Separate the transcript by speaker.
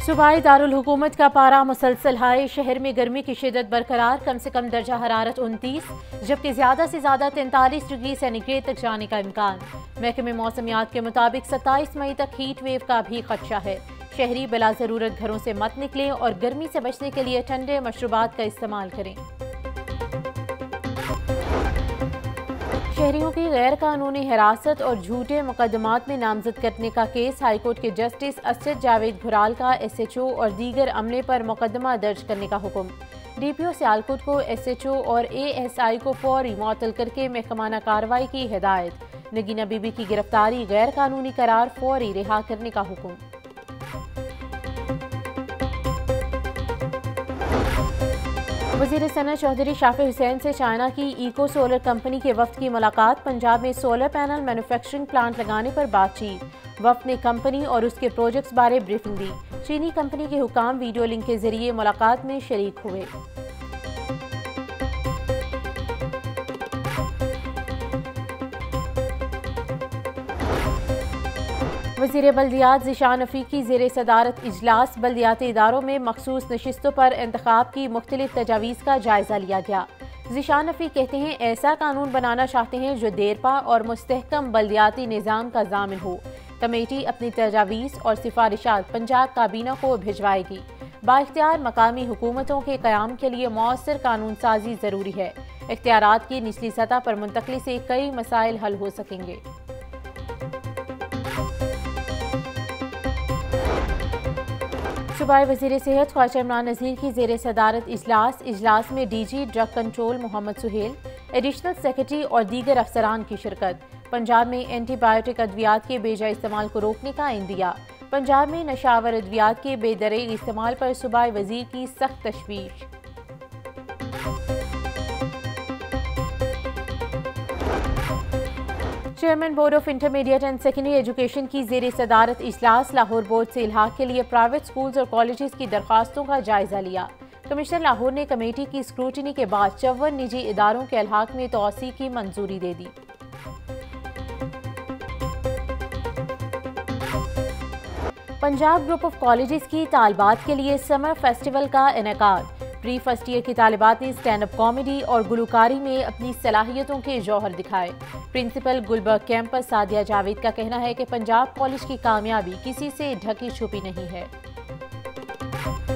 Speaker 1: सूबाई दारुल हुकूमत का पारा मुसलसल हाई। शहर में गर्मी की शिद्दत बरकरार। कम से कम दर्जा हरारत 29 जबकि ज्यादा से ज्यादा 43 डिग्री सेंटीग्रेड तक जाने का इम्कान। महकमे मौसमियात के मुताबिक 27 मई तक हीट वेव का भी खदशा है। शहरी बिला जरूरत घरों से मत निकलें और गर्मी से बचने के लिए ठंडे मशरूबात का इस्तेमाल करें। शहरियों की गैर कानूनी हिरासत और झूठे मुकदमात में नामजद करने का केस। हाईकोर्ट के जस्टिस असद जावेद घुराल का SHO और दीगर अमले पर मुकदमा दर्ज करने का हुक्म। DPO सियालकोट को SHO और ASI को फौरी मुअत्तल करके महकमाना कार्रवाई की हिदायत। नगीना बीबी की गिरफ्तारी गैर कानूनी करार, फौरी रिहा करने का हुक्म। वज़ीर सनअत चौधरी शाफी हुसैन से चाइना की इको सोलर कंपनी के वफ्द की मुलाकात। पंजाब में सोलर पैनल मैन्युफैक्चरिंग प्लांट लगाने पर बातचीत। वफ्द ने कंपनी और उसके प्रोजेक्ट्स बारे ब्रीफिंग दी। चीनी कंपनी के हुकाम वीडियो लिंक के जरिए मुलाकात में शरीक हुए। वज़ीर बल्दियात ज़ीशान अफीक की ज़ेर सदारत इजलास। बल्दियाती इदारों में मखसूस नशिस्तों पर इंतखाब की मुख्तलिफ तजावीज़ का जायज़ा लिया गया। ज़ीशान अफीक कहते हैं ऐसा कानून बनाना चाहते हैं जो देरपा और मुस्तहकम बल्दियाती निज़ाम का ज़ामिन हो। कमेटी अपनी तजावीज़ और सिफारिशात पंजाब काबीना को भिजवाएगी। बाइख्तियार मकामी हुकूमतों के क़याम के लिए मौसर कानून साजी ज़रूरी है। इख्तियारात की निचली सतह पर मुंतकली से कई मसाइल हल हो सकेंगे। सूबाई वज़ीर सेहत ख्वाजा इमरान नज़ीर की ज़ेर सदारत इजलास में DG drug control Mohammad Suhail, additional secretary और दीगर अफसरान की शिरकत। पंजाब में एंटीबायोटिक अद्वियात के बेजा इस्तेमाल को रोकने का इंदिया। पंजाब में नशावर अद्वियात के बेदरेग इस्तेमाल पर सूबाई वज़ीर की सख्त तशवीश। Chairman board of intermediate and secondary education की ज़ेर सदारत इजलास। लाहौर बोर्ड से इल्हाक के लिए प्राइवेट स्कूल्स और कॉलेजेस की दरख्वास्तों का जायजा लिया। कमिश्नर लाहौर ने कमेटी की स्क्रूटनी के बाद 54 निजी इदारों के इल्हाक में तोसी की मंजूरी दे दी। पंजाब ग्रुप ऑफ कॉलेजेस की तालिबात के लिए समर फेस्टिवल का इनेकाद। प्री फर्स्ट ईयर की तालिबात ने स्टैंड अप कॉमेडी और गुलकारी में अपनी सलाहियतों के जौहर दिखाए। प्रिंसिपल गुलबर्ग कैंपस सादिया जावेद का कहना है कि पंजाब कॉलेज की कामयाबी किसी से ढकी छुपी नहीं है।